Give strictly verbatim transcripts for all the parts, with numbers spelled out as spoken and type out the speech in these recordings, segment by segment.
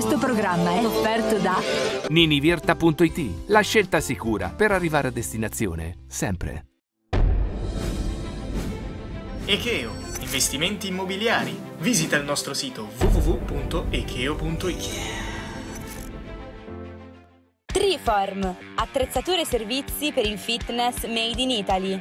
Questo programma è offerto da Ninivirta punto it, la scelta sicura per arrivare a destinazione, sempre. Ekeo, investimenti immobiliari. Visita il nostro sito w w w punto ekeo punto it. Triform, attrezzature e servizi per il fitness made in Italy.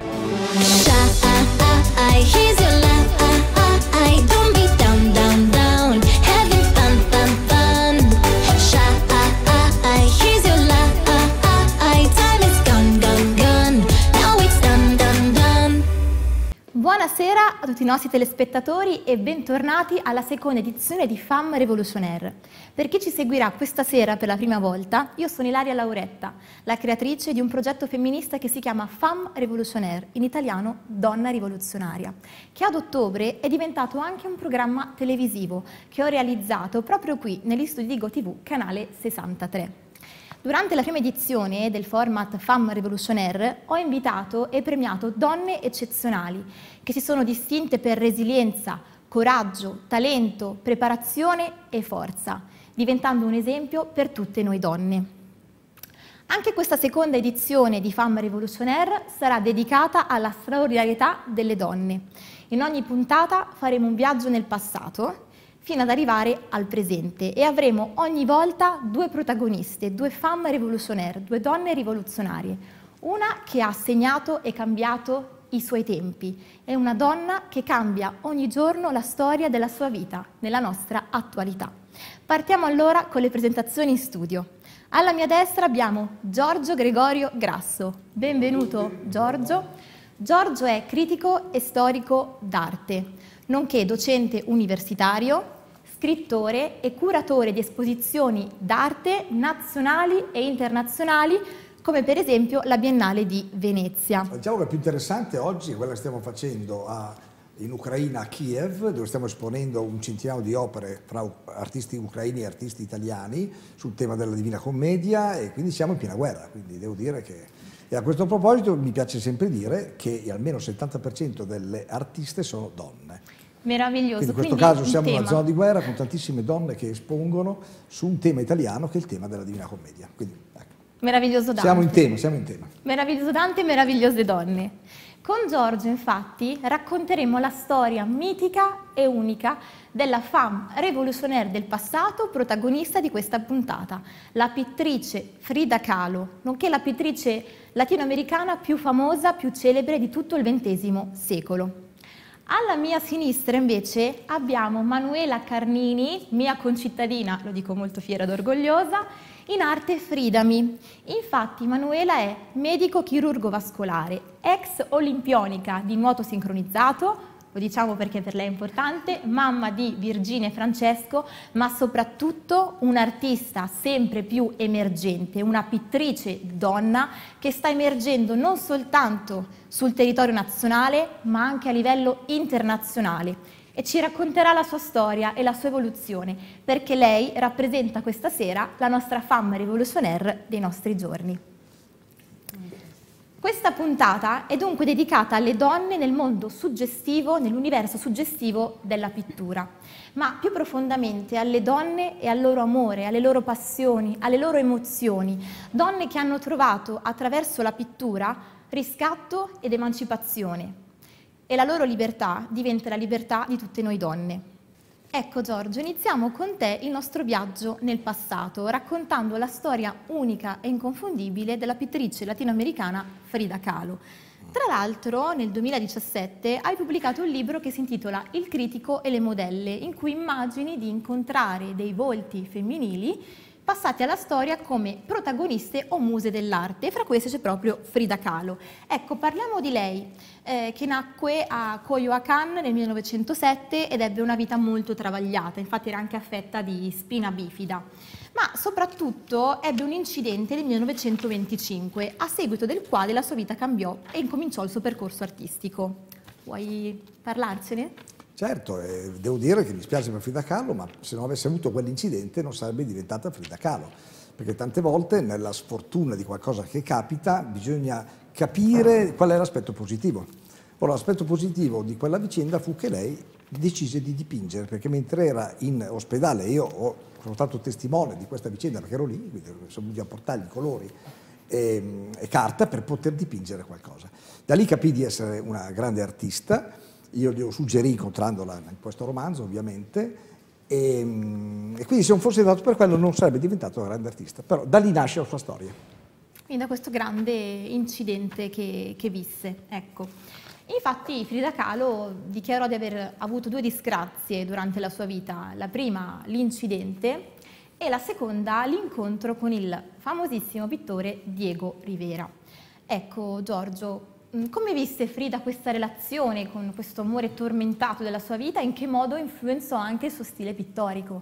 Buonasera a tutti i nostri telespettatori e bentornati alla seconda edizione di Femme Revolutionnaire. Per chi ci seguirà questa sera per la prima volta, io sono Ilaria Lauretta, la creatrice di un progetto femminista che si chiama Femme Revolutionnaire, in italiano Donna Rivoluzionaria, che ad ottobre è diventato anche un programma televisivo che ho realizzato proprio qui negli studi di GoTV, canale sessantatré. Durante la prima edizione del format Femme Revolutionnaire ho invitato e premiato donne eccezionali che si sono distinte per resilienza, coraggio, talento, preparazione e forza, diventando un esempio per tutte noi donne. Anche questa seconda edizione di Femme Revolutionnaire sarà dedicata alla straordinarietà delle donne. In ogni puntata faremo un viaggio nel passato fino ad arrivare al presente e avremo ogni volta due protagoniste, due femme revolutionnaire, due donne rivoluzionarie. Una che ha segnato e cambiato i suoi tempi e una donna che cambia ogni giorno la storia della sua vita nella nostra attualità. Partiamo allora con le presentazioni in studio. Alla mia destra abbiamo Giorgio Gregorio Grasso. Benvenuto Giorgio. Giorgio è critico e storico d'arte, nonché docente universitario, scrittore e curatore di esposizioni d'arte nazionali e internazionali, come per esempio la Biennale di Venezia. Diciamo che è più interessante oggi quella che stiamo facendo a, in Ucraina, a Kiev, dove stiamo esponendo un centinaio di opere fra artisti ucraini e artisti italiani sul tema della Divina Commedia, e quindi siamo in piena guerra, quindi devo dire che... E a questo proposito mi piace sempre dire che almeno il settanta per cento delle artiste sono donne. Meraviglioso. Quindi in questo Quindi caso siamo in una tema. zona di guerra con tantissime donne che espongono su un tema italiano che è il tema della Divina Commedia. Quindi, ecco. Meraviglioso Dante. Siamo in tema, siamo in tema. Meraviglioso Dante e meravigliose donne. Con Giorgio, infatti, racconteremo la storia mitica e unica della femme révolutionnaire del passato, protagonista di questa puntata, la pittrice Frida Kahlo, nonché la pittrice latinoamericana più famosa, più celebre di tutto il ventesimo secolo. Alla mia sinistra invece abbiamo Manuela Carnini, mia concittadina, lo dico molto fiera ed orgogliosa, in arte Fridami. Infatti Manuela è medico chirurgo vascolare, ex olimpionica di nuoto sincronizzato, lo diciamo perché per lei è importante, mamma di Virginia e Francesco, ma soprattutto un'artista sempre più emergente, una pittrice donna che sta emergendo non soltanto sul territorio nazionale, ma anche a livello internazionale. E ci racconterà la sua storia e la sua evoluzione, perché lei rappresenta questa sera la nostra femme révolutionnaire dei nostri giorni. Questa puntata è dunque dedicata alle donne nel mondo suggestivo, nell'universo suggestivo della pittura, ma più profondamente alle donne e al loro amore, alle loro passioni, alle loro emozioni, donne che hanno trovato attraverso la pittura riscatto ed emancipazione. E la loro libertà diventa la libertà di tutte noi donne. Ecco Giorgio, iniziamo con te il nostro viaggio nel passato, raccontando la storia unica e inconfondibile della pittrice latinoamericana Frida Kahlo. Tra l'altro nel duemiladiciassette hai pubblicato un libro che si intitola Il critico e le modelle, in cui immagini di incontrare dei volti femminili passati alla storia come protagoniste o muse dell'arte, e fra queste c'è proprio Frida Kahlo. Ecco, parliamo di lei, eh, che nacque a Coyoacán nel millenovecentosette ed ebbe una vita molto travagliata, infatti era anche affetta di spina bifida, ma soprattutto ebbe un incidente nel millenovecentoventicinque, a seguito del quale la sua vita cambiò e incominciò il suo percorso artistico. Vuoi parlarcene? Certo, eh, devo dire che mi spiace per Frida Kahlo, ma se non avesse avuto quell'incidente non sarebbe diventata Frida Kahlo, perché tante volte nella sfortuna di qualcosa che capita bisogna capire qual è l'aspetto positivo. Ora, l'aspetto positivo di quella vicenda fu che lei decise di dipingere, perché mentre era in ospedale, io ho sono stato testimone di questa vicenda perché ero lì, quindi sono venuti a portargli i colori e, e carta per poter dipingere qualcosa. Da lì capì di essere una grande artista, io gli suggerì incontrandola in questo romanzo ovviamente, e, e quindi se non fosse stato per quello non sarebbe diventato una grande artista, però da lì nasce la sua storia. Quindi da questo grande incidente che, che visse, ecco. Infatti Frida Kahlo dichiarò di aver avuto due disgrazie durante la sua vita, la prima l'incidente e la seconda l'incontro con il famosissimo pittore Diego Rivera. Ecco Giorgio, come viste Frida questa relazione con questo amore tormentato della sua vita e in che modo influenzò anche il suo stile pittorico?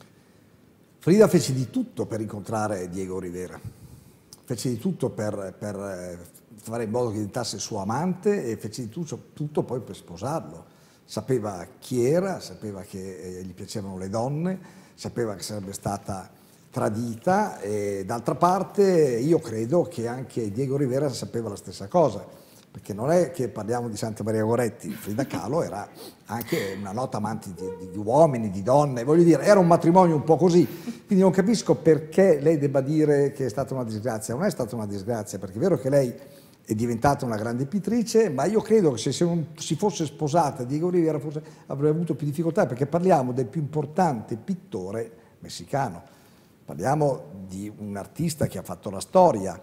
Frida fece di tutto per incontrare Diego Rivera, fece di tutto per, per fare in modo che diventasse suo amante e fece di tutto, tutto poi per sposarlo. Sapeva chi era, sapeva che gli piacevano le donne, sapeva che sarebbe stata tradita e d'altra parte io credo che anche Diego Rivera sapeva la stessa cosa. Perché non è che parliamo di Santa Maria Goretti, Frida Kahlo era anche una nota amante di, di uomini, di donne, voglio dire, era un matrimonio un po' così, quindi non capisco perché lei debba dire che è stata una disgrazia, non è stata una disgrazia, perché è vero che lei è diventata una grande pittrice, ma io credo che se non si fosse sposata Diego Rivera forse avrebbe avuto più difficoltà, perché parliamo del più importante pittore messicano, parliamo di un artista che ha fatto la storia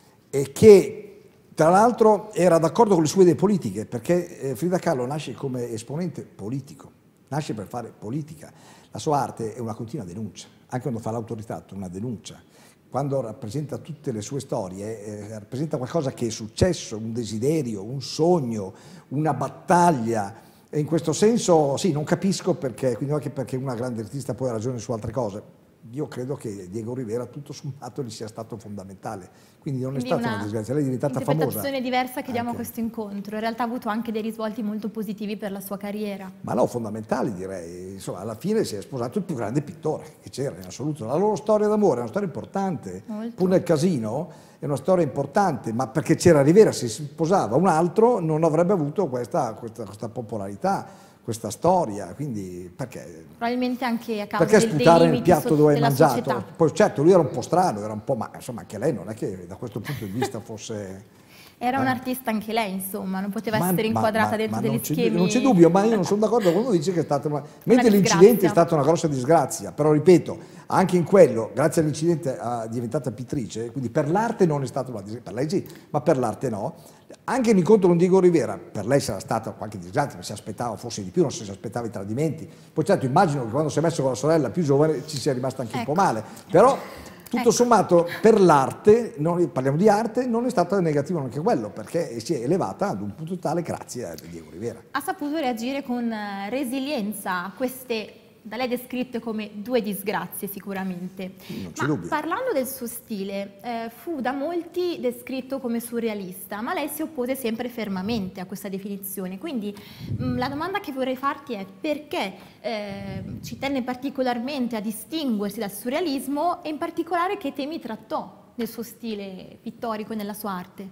e che tra l'altro era d'accordo con le sue idee politiche, perché Frida Kahlo nasce come esponente politico, nasce per fare politica. La sua arte è una continua denuncia, anche quando fa l'autoritratto è una denuncia. Quando rappresenta tutte le sue storie, eh, rappresenta qualcosa che è successo, un desiderio, un sogno, una battaglia. E in questo senso, sì, non capisco perché, quindi anche perché una grande artista poi ha ragione su altre cose. Io credo che Diego Rivera tutto sommato gli sia stato fondamentale, quindi non quindi è stata una, una disgrazia, lei è diventata famosa. Un'interpretazione diversa che diamo a questo incontro, in realtà ha avuto anche dei risvolti molto positivi per la sua carriera. Ma no, fondamentali direi, insomma alla fine si è sposato il più grande pittore che c'era in assoluto, la loro storia d'amore è una storia importante, molto. Pur nel casino è una storia importante, ma perché c'era Rivera, se si sposava un altro non avrebbe avuto questa, questa, questa popolarità, questa storia, quindi perché? Probabilmente anche a causa perché del, sputare dei nel piatto dove hai mangiato? Società. Poi certo lui era un po' strano, era un po', ma insomma anche lei non è che da questo punto di vista fosse... Era eh. un'artista anche lei, insomma, non poteva ma, essere inquadrata ma, dentro ma degli schemi... Non c'è dubbio, ma io non sono d'accordo quando dice che è stata una... Mentre l'incidente è stata una grossa disgrazia, però ripeto, anche in quello, grazie all'incidente è diventata pittrice, quindi per l'arte non è stata una disgrazia, per lei sì, ma per l'arte no. Anche l'incontro con Diego Rivera, per lei sarà stata qualche disgrazia, ma si aspettava forse di più, non si aspettava i tradimenti. Poi certo immagino che quando si è messo con la sorella più giovane ci sia rimasta anche ecco. un po' male, però tutto ecco. sommato per l'arte, parliamo di arte, non è stato negativo anche quello, perché si è elevata ad un punto tale grazie a Diego Rivera. Ha saputo reagire con resilienza a queste, da lei descritte come due disgrazie sicuramente. Non c'è ma dubbio. Parlando del suo stile, eh, fu da molti descritto come surrealista, ma lei si oppose sempre fermamente a questa definizione. Quindi mh, la domanda che vorrei farti è perché eh, ci tenne particolarmente a distinguersi dal surrealismo e in particolare che temi trattò nel suo stile pittorico e nella sua arte?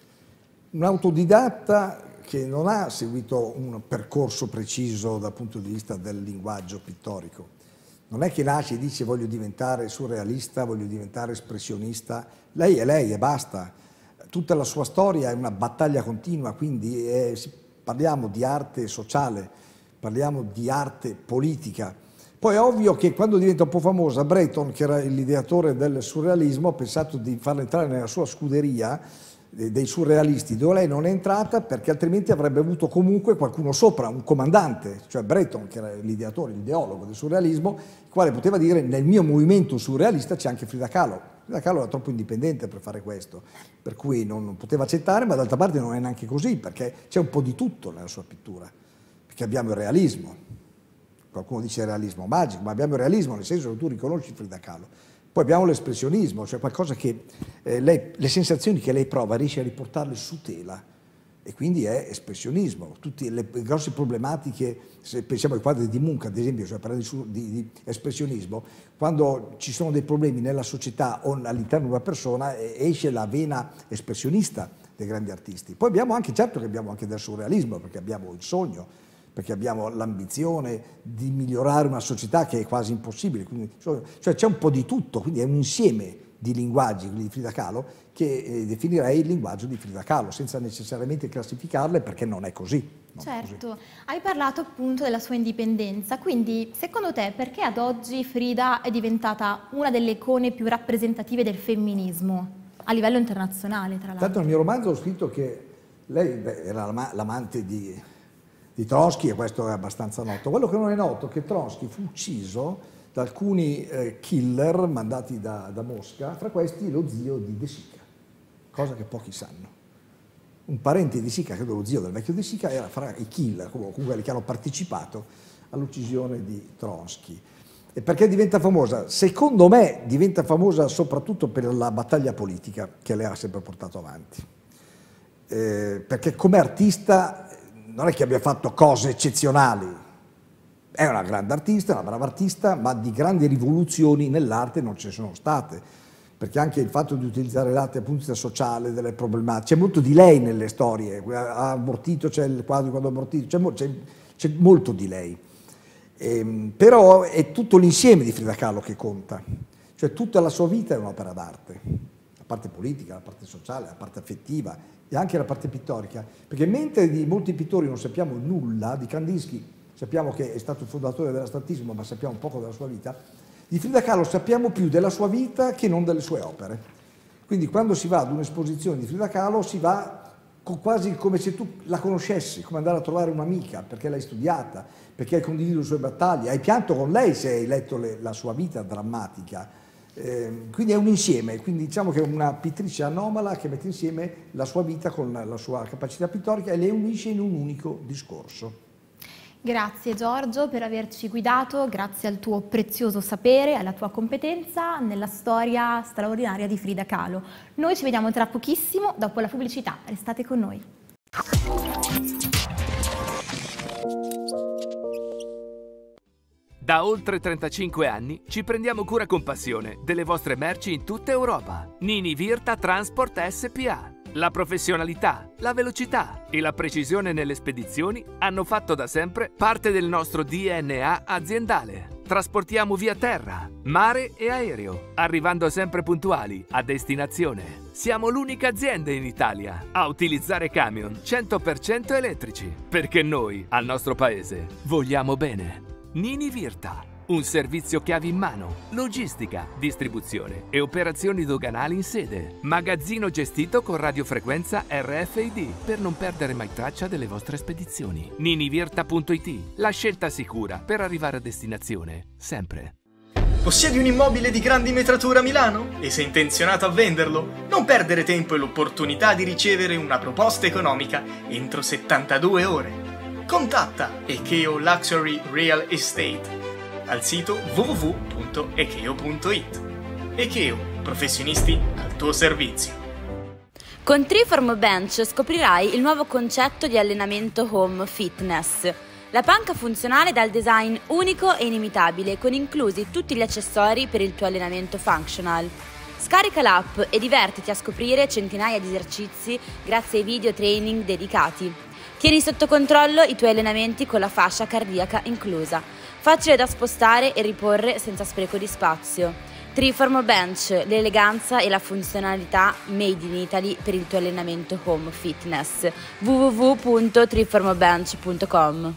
Un autodidatta che non ha seguito un percorso preciso dal punto di vista del linguaggio pittorico. Non è che nasce e dice voglio diventare surrealista, voglio diventare espressionista. Lei è lei e basta. Tutta la sua storia è una battaglia continua, quindi è, parliamo di arte sociale, parliamo di arte politica. Poi è ovvio che quando diventa un po' famosa, Breton, che era l'ideatore del surrealismo, ha pensato di farla entrare nella sua scuderia dei surrealisti, dove lei non è entrata perché altrimenti avrebbe avuto comunque qualcuno sopra, un comandante, cioè Breton, che era l'ideatore, l'ideologo del surrealismo, il quale poteva dire nel mio movimento surrealista c'è anche Frida Kahlo. Frida Kahlo era troppo indipendente per fare questo, per cui non, non poteva accettare, ma d'altra parte non è neanche così, perché c'è un po' di tutto nella sua pittura, perché abbiamo il realismo, qualcuno dice realismo magico, ma abbiamo il realismo nel senso che tu riconosci Frida Kahlo. Poi abbiamo l'espressionismo, cioè qualcosa che eh, lei, le sensazioni che lei prova riesce a riportarle su tela e quindi è espressionismo. Tutte le, le grosse problematiche, se pensiamo ai quadri di Munch ad esempio, cioè parlando di, di, di espressionismo, quando ci sono dei problemi nella società o all'interno di una persona eh, esce la vena espressionista dei grandi artisti. Poi abbiamo anche, certo che abbiamo anche del surrealismo, perché abbiamo il sogno, perché abbiamo l'ambizione di migliorare una società che è quasi impossibile. Quindi, cioè c'è un po' di tutto, quindi è un insieme di linguaggi, quelli di Frida Kahlo, che eh, definirei il linguaggio di Frida Kahlo, senza necessariamente classificarle, perché non è così. Non certo, così. Hai parlato appunto della sua indipendenza, quindi secondo te perché ad oggi Frida è diventata una delle icone più rappresentative del femminismo a livello internazionale, tra l'altro? Tanto nel mio romanzo ho scritto che lei beh, era l'amante di, di Trotsky, e questo è abbastanza noto. Quello che non è noto è che Trotsky fu ucciso da alcuni eh, killer mandati da, da Mosca, fra questi lo zio di De Sica, cosa che pochi sanno. Un parente di De Sica, credo lo zio del vecchio De Sica, era fra i killer, comunque quelli che hanno partecipato all'uccisione di Trotsky. E perché diventa famosa? Secondo me diventa famosa soprattutto per la battaglia politica che lei ha sempre portato avanti. Eh, perché come artista non è che abbia fatto cose eccezionali, è una grande artista, una brava artista, ma di grandi rivoluzioni nell'arte non ce ne sono state, perché anche il fatto di utilizzare l'arte dal punto di vista sociale, delle problematiche, c'è molto di lei nelle storie, ha abortito, c'è il quadro quando ha abortito, c'è molto di lei, e, però è tutto l'insieme di Frida Kahlo che conta, cioè tutta la sua vita è un'opera d'arte, la parte politica, la parte sociale, la parte affettiva e anche la parte pittorica, perché mentre di molti pittori non sappiamo nulla, di Kandinsky sappiamo che è stato il fondatore dell'astrattismo, ma sappiamo poco della sua vita, di Frida Kahlo sappiamo più della sua vita che non delle sue opere. Quindi quando si va ad un'esposizione di Frida Kahlo si va quasi come se tu la conoscessi, come andare a trovare un'amica, perché l'hai studiata, perché hai condiviso le sue battaglie, hai pianto con lei se hai letto le, la sua vita drammatica. Eh, quindi è un insieme, quindi diciamo che è una pittrice anomala che mette insieme la sua vita con la, la sua capacità pittorica e le unisce in un unico discorso. Grazie Giorgio per averci guidato, grazie al tuo prezioso sapere, alla tua competenza nella storia straordinaria di Frida Kahlo. Noi ci vediamo tra pochissimo dopo la pubblicità, restate con noi. Da oltre trentacinque anni ci prendiamo cura con passione delle vostre merci in tutta Europa. Nini Virta Transport S P A. La professionalità, la velocità e la precisione nelle spedizioni hanno fatto da sempre parte del nostro D N A aziendale. Trasportiamo via terra, mare e aereo, arrivando sempre puntuali a destinazione. Siamo l'unica azienda in Italia a utilizzare camion cento per cento elettrici, perché noi, al nostro paese, vogliamo bene. Nini Virta. Un servizio chiavi in mano, logistica, distribuzione e operazioni doganali in sede. Magazzino gestito con radiofrequenza R F I D per non perdere mai traccia delle vostre spedizioni. nini virta punto it, la scelta sicura per arrivare a destinazione, sempre. Possiedi un immobile di grandi metratura a Milano? E sei intenzionato a venderlo? Non perdere tempo e l'opportunità di ricevere una proposta economica entro settantadue ore. Contatta Ekeo Luxury Real Estate al sito w w w punto ekeo punto it. Ekeo, professionisti al tuo servizio. Con Treeform Bench scoprirai il nuovo concetto di allenamento home fitness. La panca funzionale dal design unico e inimitabile, con inclusi tutti gli accessori per il tuo allenamento functional. Scarica l'app e divertiti a scoprire centinaia di esercizi grazie ai video training dedicati. Tieni sotto controllo i tuoi allenamenti con la fascia cardiaca inclusa. Facile da spostare e riporre senza spreco di spazio. Treeform Bench, l'eleganza e la funzionalità made in Italy per il tuo allenamento home fitness. w w w punto treeform bench punto com.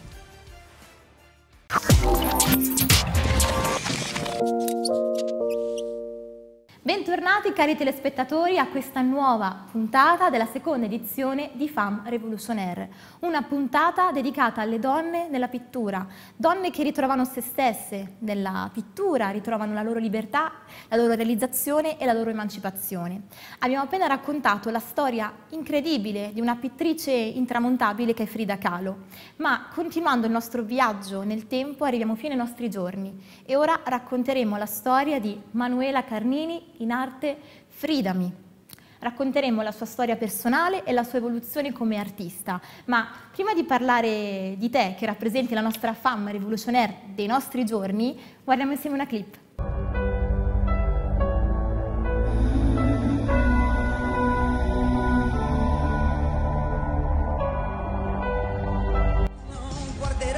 Bentornati cari telespettatori a questa nuova puntata della seconda edizione di Femme Révolutionnaire, una puntata dedicata alle donne nella pittura, donne che ritrovano se stesse nella pittura, ritrovano la loro libertà, la loro realizzazione e la loro emancipazione. Abbiamo appena raccontato la storia incredibile di una pittrice intramontabile che è Frida Kahlo, ma continuando il nostro viaggio nel tempo arriviamo fino ai nostri giorni e ora racconteremo la storia di Manuela Carnini, in arte Fridami. Racconteremo la sua storia personale e la sua evoluzione come artista, ma prima di parlare di te, che rappresenti la nostra femme révolutionnaire dei nostri giorni, guardiamo insieme una clip. Non guarderò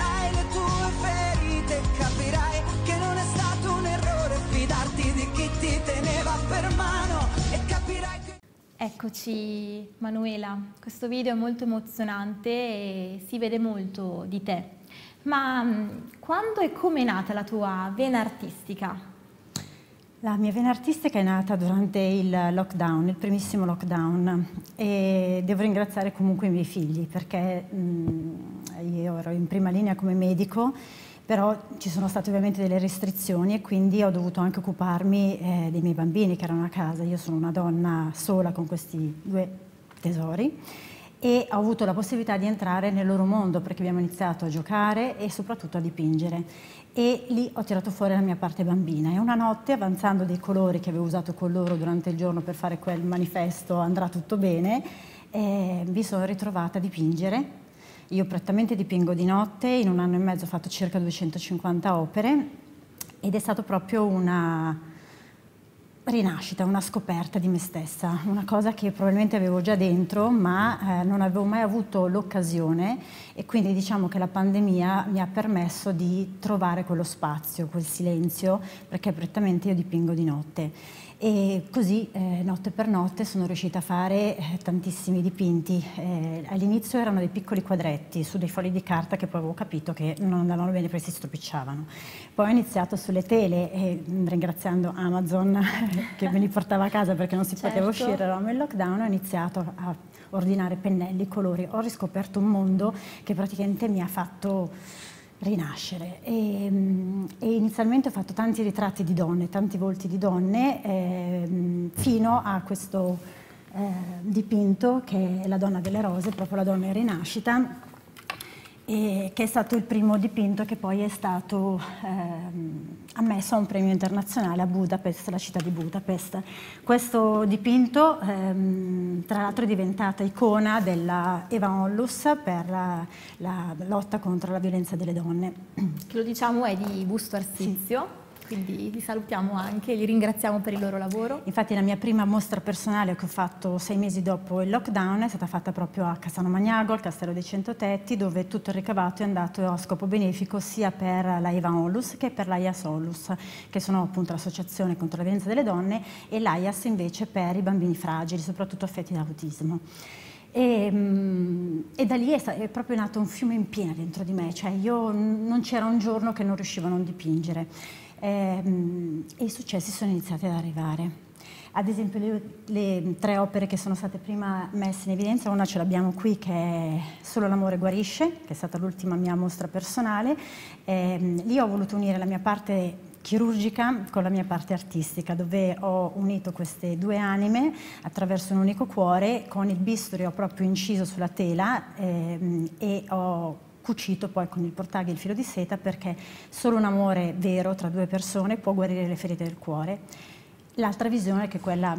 Eccoci Manuela, questo video è molto emozionante e si vede molto di te, ma quando e come è nata la tua vena artistica? La mia vena artistica è nata durante il lockdown, il primissimo lockdown, e devo ringraziare comunque i miei figli perché mh, io ero in prima linea come medico, però ci sono state ovviamente delle restrizioni e quindi ho dovuto anche occuparmi eh, dei miei bambini che erano a casa. Io sono una donna sola con questi due tesori e ho avuto la possibilità di entrare nel loro mondo perché abbiamo iniziato a giocare e soprattutto a dipingere. E lì ho tirato fuori la mia parte bambina e una notte, avanzando dei colori che avevo usato con loro durante il giorno per fare quel manifesto "andrà tutto bene", eh, mi sono ritrovata a dipingere. Io prettamente dipingo di notte, in un anno e mezzo ho fatto circa duecentocinquanta opere ed è stato proprio una rinascita, una scoperta di me stessa, una cosa che probabilmente avevo già dentro ma eh, non avevo mai avuto l'occasione, e quindi diciamo che la pandemia mi ha permesso di trovare quello spazio, quel silenzio, perché prettamente io dipingo di notte. E così eh, notte per notte sono riuscita a fare eh, tantissimi dipinti. Eh, all'inizio erano dei piccoli quadretti su dei fogli di carta che poi avevo capito che non andavano bene perché si stropicciavano. Poi ho iniziato sulle tele e ringraziando Amazon che me li portava a casa perché non si certo. poteva uscire, eravamo in lockdown, ho iniziato a ordinare pennelli, colori, ho riscoperto un mondo che praticamente mi ha fatto rinascere e, e inizialmente ho fatto tanti ritratti di donne, tanti volti di donne eh, fino a questo eh, dipinto che è La donna delle rose, proprio la donna in rinascita, e che è stato il primo dipinto che poi è stato ehm, ammesso a un premio internazionale a Budapest, la città di Budapest. Questo dipinto ehm, tra l'altro è diventata icona della Eva Onlus per la, la lotta contro la violenza delle donne. Che lo diciamo è di Busto Arsizio. Sì. Quindi li salutiamo anche, li ringraziamo per il loro lavoro. Infatti la mia prima mostra personale che ho fatto sei mesi dopo il lockdown è stata fatta proprio a Cassano Magnago, al Castello dei Centotetti, dove tutto il ricavato è andato a scopo benefico sia per la Eva Onlus che per l'A I A S Onlus, che sono appunto l'associazione contro la violenza delle donne, e l'A I A S invece per i bambini fragili, soprattutto affetti da autismo. E, e da lì è, è proprio nato un fiume in piena dentro di me, cioè io non c'era un giorno che non riuscivo a non dipingere. E, e i successi sono iniziati ad arrivare. Ad esempio le, le tre opere che sono state prima messe in evidenza, una ce l'abbiamo qui che è Solo l'amore guarisce, che è stata l'ultima mia mostra personale. E, lì ho voluto unire la mia parte chirurgica con la mia parte artistica, dove ho unito queste due anime attraverso un unico cuore. Con il bisturi ho proprio inciso sulla tela eh, e ho cucito poi con il portaghi e il filo di seta, perché solo un amore vero tra due persone può guarire le ferite del cuore. L'altra visione, che è quella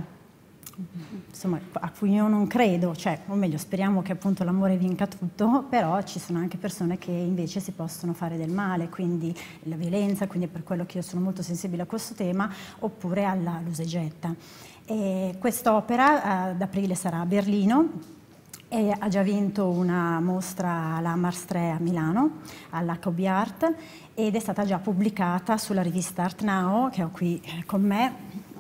insomma, a cui io non credo, cioè, o meglio, speriamo che appunto l'amore vinca tutto, però ci sono anche persone che invece si possono fare del male, quindi la violenza, quindi è per quello che io sono molto sensibile a questo tema, oppure alla l'usa e getta. E quest'opera ad aprile sarà a Berlino. E ha già vinto una mostra alla Marstre a Milano, all'H O B Art, ed è stata già pubblicata sulla rivista Art Now, che ho qui con me,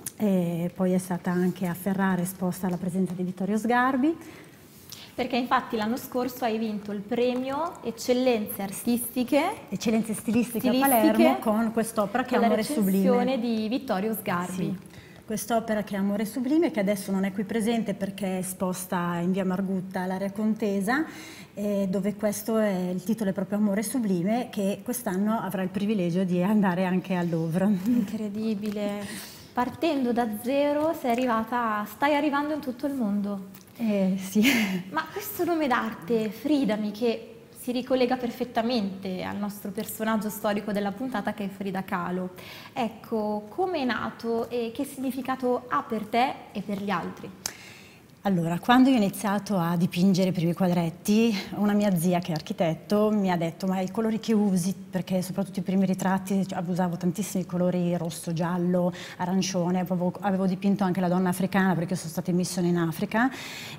e poi è stata anche a Ferrara esposta alla presenza di Vittorio Sgarbi. Perché infatti l'anno scorso hai vinto il premio Eccellenze Artistiche, Eccellenze Stilistiche, stilistiche a Palermo, con quest'opera che è Amore Sublime. La recensione di Vittorio Sgarbi. Sì. Quest'opera che è Amore Sublime, che adesso non è qui presente perché è esposta in via Margutta all'area Contesa, eh, dove questo è il titolo è proprio Amore Sublime, che quest'anno avrà il privilegio di andare anche al Louvre. Incredibile. Partendo da zero sei arrivata, stai arrivando in tutto il mondo. Eh, sì. Ma questo nome d'arte, Fridami, che si ricollega perfettamente al nostro personaggio storico della puntata, che è Frida Kahlo. Ecco, come è nato e che significato ha per te e per gli altri? Allora, quando io ho iniziato a dipingere i primi quadretti, una mia zia che è architetto mi ha detto: ma i colori che usi, perché soprattutto i primi ritratti usavo tantissimi colori rosso, giallo, arancione, avevo, avevo dipinto anche la donna africana perché sono stata in missione in Africa,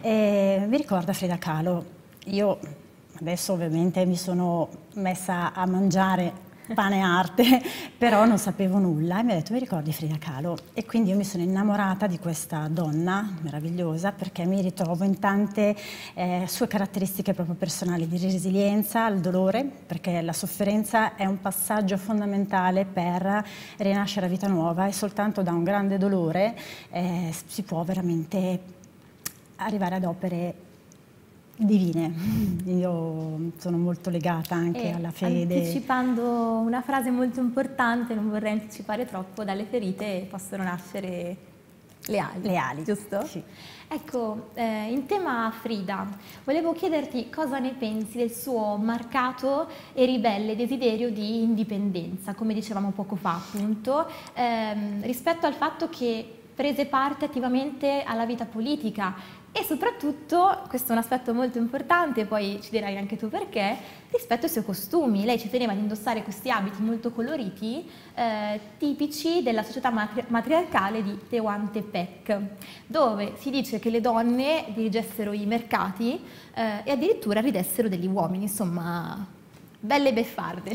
e mi ricorda Frida Kahlo. Io adesso ovviamente mi sono messa a mangiare pane arte, però non sapevo nulla e mi ha detto: mi ricordi Frida Kahlo? E quindi io mi sono innamorata di questa donna meravigliosa, perché mi ritrovo in tante eh, sue caratteristiche proprio personali, di resilienza al dolore, perché la sofferenza è un passaggio fondamentale per rinascere a vita nuova e soltanto da un grande dolore eh, si può veramente arrivare ad opere divine. Io sono molto legata anche e alla fede. Anticipando una frase molto importante, non vorrei anticipare troppo, dalle ferite possono nascere le ali, le ali, giusto? Sì. Ecco, eh, in tema Frida, volevo chiederti cosa ne pensi del suo marcato e ribelle desiderio di indipendenza, come dicevamo poco fa appunto, ehm, rispetto al fatto che prese parte attivamente alla vita politica e soprattutto, questo è un aspetto molto importante, poi ci dirai anche tu perché, rispetto ai suoi costumi. Lei ci teneva ad indossare questi abiti molto coloriti, eh, tipici della società matri matriarcale di Tehuantepec, dove si dice che le donne dirigessero i mercati eh, e addirittura ridessero degli uomini, insomma, belle beffarde.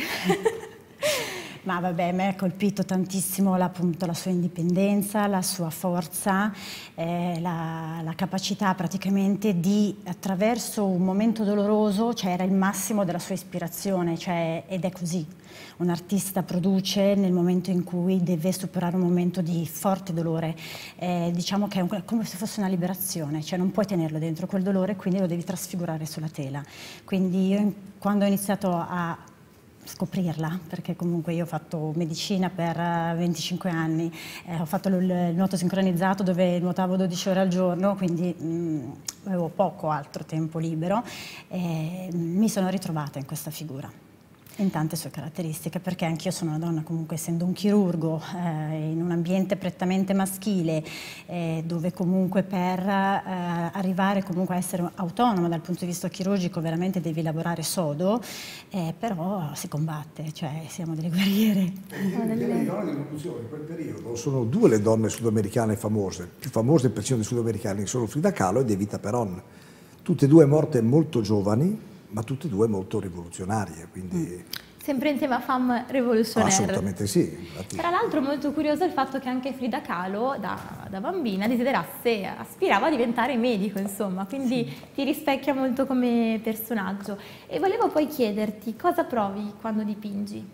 Ma vabbè, me ha colpito tantissimo la, appunto, la sua indipendenza, la sua forza, eh, la, la capacità praticamente di, attraverso un momento doloroso, cioè era il massimo della sua ispirazione, cioè, ed è così. Un artista produce nel momento in cui deve superare un momento di forte dolore, eh, diciamo che è un, come se fosse una liberazione, cioè non puoi tenerlo dentro quel dolore, quindi lo devi trasfigurare sulla tela. Quindi io quando ho iniziato a scoprirla, perché comunque io ho fatto medicina per venticinque anni, eh, ho fatto il nuoto sincronizzato dove nuotavo dodici ore al giorno, quindi mh, avevo poco altro tempo libero e mi sono ritrovata in questa figura, in tante sue caratteristiche, perché anch'io sono una donna, comunque essendo un chirurgo eh, in un ambiente prettamente maschile, eh, dove comunque per eh, arrivare comunque a essere autonoma dal punto di vista chirurgico veramente devi lavorare sodo, eh, però si combatte, cioè siamo delle guerriere. Le donne di conclusione in quel periodo sono due le donne sudamericane famose, più famose persino dei sudamericani sono Frida Kahlo e Evita Peron, tutte e due morte molto giovani, ma tutte e due molto rivoluzionarie, quindi... Sempre in tema femme revolutionnaire. Assolutamente sì. Infatti. Tra l'altro molto curioso il fatto che anche Frida Kahlo da, da bambina desiderasse, aspirava a diventare medico, insomma, quindi sì, ti rispecchia molto come personaggio. E volevo poi chiederti cosa provi quando dipingi?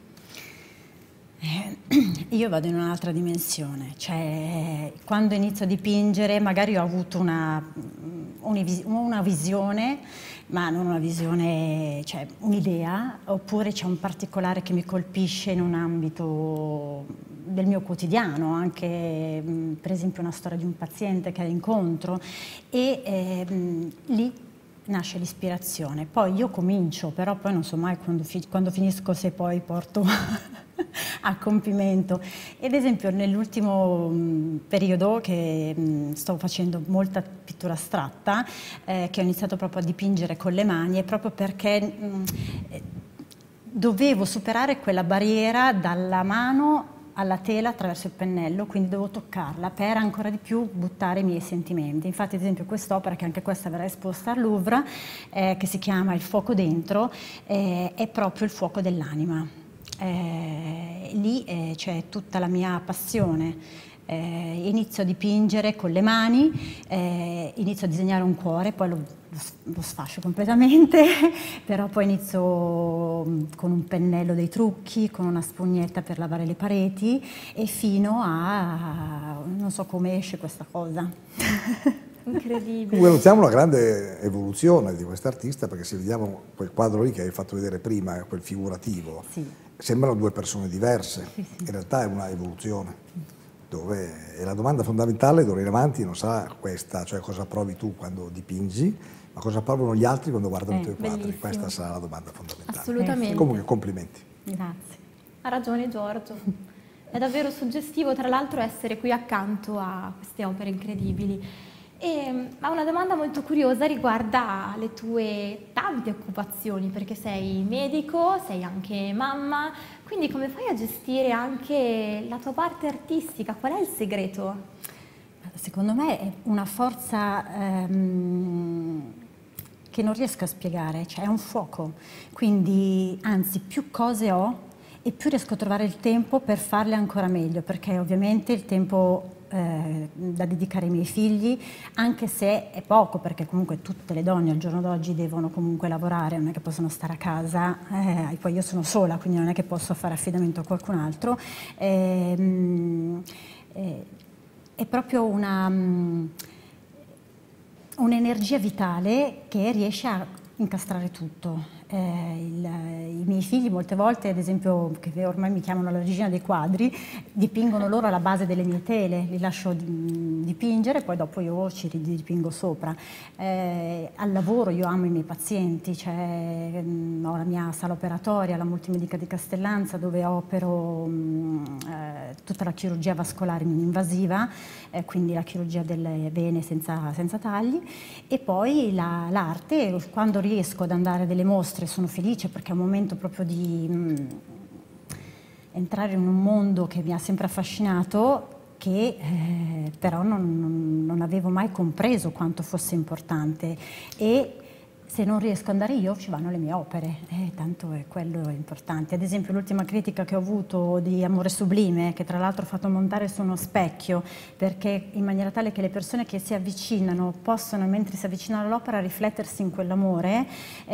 Io vado in un'altra dimensione, cioè quando inizio a dipingere magari ho avuto una, una visione, ma non una visione, cioè un'idea, oppure c'è un particolare che mi colpisce in un ambito del mio quotidiano, anche per esempio una storia di un paziente che incontro e eh, lì nasce l'ispirazione. Poi io comincio, però poi non so mai quando, fi quando finisco, se poi porto a compimento. Ed esempio nell'ultimo periodo che mh, sto facendo molta pittura astratta, eh, che ho iniziato proprio a dipingere con le mani, è proprio perché mh, dovevo superare quella barriera dalla mano alla tela attraverso il pennello, quindi devo toccarla per ancora di più buttare i miei sentimenti. Infatti ad esempio quest'opera, che anche questa verrà esposta al Louvre, eh, che si chiama Il fuoco dentro, eh, è proprio il fuoco dell'anima. Eh, lì eh, c'è tutta la mia passione. Eh, inizio a dipingere con le mani, eh, inizio a disegnare un cuore, poi lo, lo sfascio completamente, però poi inizio con un pennello dei trucchi, con una spugnetta per lavare le pareti e fino a non so come esce questa cosa. Incredibile. Comunque notiamo una grande evoluzione di quest'artista, perché se vediamo quel quadro lì che hai fatto vedere prima, quel figurativo, sì, sembrano due persone diverse, sì, sì, in realtà è una evoluzione. Dove è la domanda fondamentale d'ora in avanti non sarà questa, cioè cosa provi tu quando dipingi, ma cosa provano gli altri quando guardano eh, i tuoi quadri. bellissimo. Questa sarà la domanda fondamentale. Assolutamente. Comunque complimenti. Grazie. Ha ragione Giorgio. È davvero suggestivo, tra l'altro, essere qui accanto a queste opere incredibili. E, ma una domanda molto curiosa riguarda le tue tante occupazioni, perché sei medico, sei anche mamma, quindi come fai a gestire anche la tua parte artistica? Qual è il segreto? Secondo me è una forza ehm, che non riesco a spiegare, cioè è un fuoco, quindi anzi più cose ho e più riesco a trovare il tempo per farle ancora meglio, perché ovviamente il tempo eh, da dedicare ai miei figli, anche se è poco, perché comunque tutte le donne al giorno d'oggi devono comunque lavorare, non è che possono stare a casa, eh, poi io sono sola, quindi non è che posso fare affidamento a qualcun altro. Eh, eh, è proprio una, um, un'energia vitale che riesce a incastrare tutto. Eh, il, I miei figli molte volte, ad esempio, che ormai mi chiamano la regina dei quadri, dipingono loro alla base delle mie tele, li lascio dipingere, poi dopo io ci dipingo sopra. Eh, al lavoro io amo i miei pazienti, cioè, mh, ho la mia sala operatoria, la Multimedica di Castellanza, dove opero mh, eh, tutta la chirurgia vascolare invasiva, eh, quindi la chirurgia delle vene senza, senza tagli, e poi la, l'arte, quando riesco ad andare a delle mostre sono felice, perché è un momento proprio di mh, entrare in un mondo che mi ha sempre affascinato, che eh, però non, non, non avevo mai compreso quanto fosse importante, e se non riesco ad andare io ci vanno le mie opere, eh, tanto è quello importante. Ad esempio l'ultima critica che ho avuto di Amore Sublime, che tra l'altro ho fatto montare su uno specchio, perché in maniera tale che le persone che si avvicinano possono, mentre si avvicinano all'opera, riflettersi in quell'amore,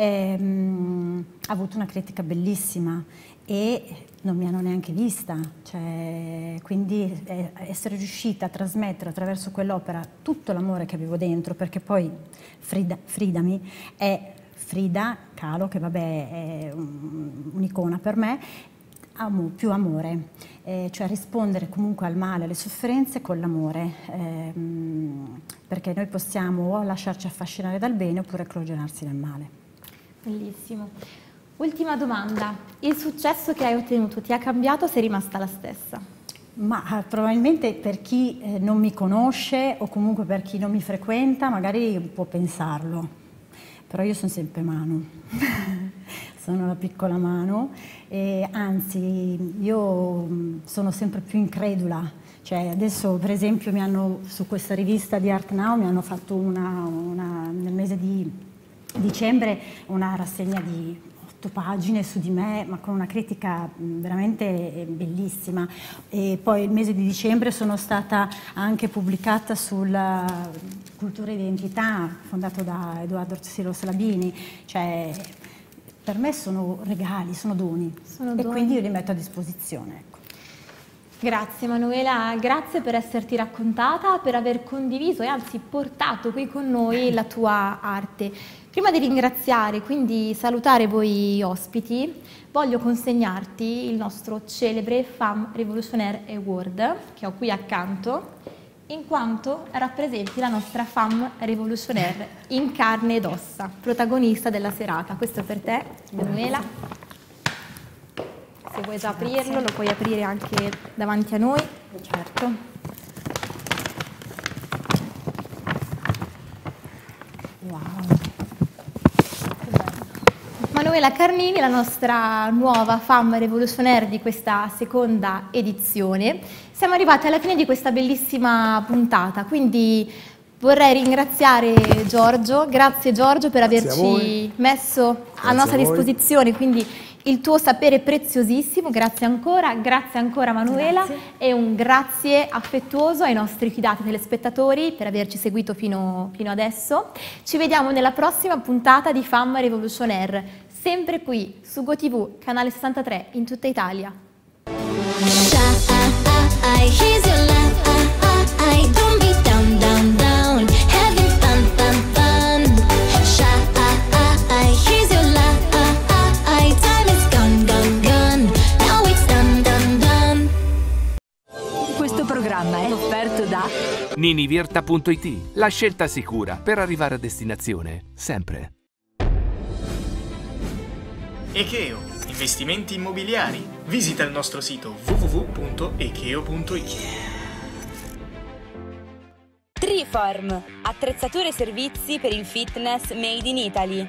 ehm, ha avuto una critica bellissima e non mi hanno neanche vista, cioè, quindi eh, essere riuscita a trasmettere attraverso quell'opera tutto l'amore che avevo dentro, perché poi Frida, Fridami è Frida Kahlo, che vabbè è un'icona per me, amo più amore, eh, cioè rispondere comunque al male, alle sofferenze con l'amore, ehm, perché noi possiamo o lasciarci affascinare dal bene oppure crogionarsi nel male. Bellissimo. Ultima domanda, il successo che hai ottenuto ti ha cambiato o sei rimasta la stessa? Ma probabilmente per chi eh, non mi conosce o comunque per chi non mi frequenta magari può pensarlo, però io sono sempre Manu, sono la piccola Manu, e anzi io sono sempre più incredula. Cioè adesso per esempio mi hanno, su questa rivista di Art Now mi hanno fatto una, una, nel mese di dicembre una rassegna di otto pagine su di me, ma con una critica veramente bellissima, e poi il mese di dicembre sono stata anche pubblicata sulla Cultura e Identità, fondato da Edoardo Silos Labini, cioè per me sono regali, sono doni, sono e doni. Quindi io li metto a disposizione. Ecco. Grazie Manuela, grazie per esserti raccontata, per aver condiviso e anzi portato qui con noi la tua arte. Prima di ringraziare, quindi salutare voi ospiti, voglio consegnarti il nostro celebre Femme Révolutionnaire Award, che ho qui accanto, in quanto rappresenti la nostra Femme Révolutionnaire in carne ed ossa, protagonista della serata. Questo è per te, Manuela. Se vuoi già aprirlo, lo puoi aprire anche davanti a noi. Certo. Manuela Carnini, la nostra nuova Femme Révolutionnaire di questa seconda edizione. Siamo arrivati alla fine di questa bellissima puntata, quindi vorrei ringraziare Giorgio. Grazie Giorgio per grazie averci messo grazie a nostra a disposizione, quindi il tuo sapere preziosissimo. Grazie ancora, grazie ancora Manuela, grazie. E un grazie affettuoso ai nostri fidati telespettatori per averci seguito fino, fino adesso. Ci vediamo nella prossima puntata di Femme Révolutionnaire, sempre qui su GoTV, canale sessantatré in tutta Italia. Questo programma è offerto da Ninivirta punto it, la scelta sicura per arrivare a destinazione, sempre. Ekeo, investimenti immobiliari. Visita il nostro sito w w w punto ekeo punto it. Triform, attrezzature e servizi per il fitness made in Italy.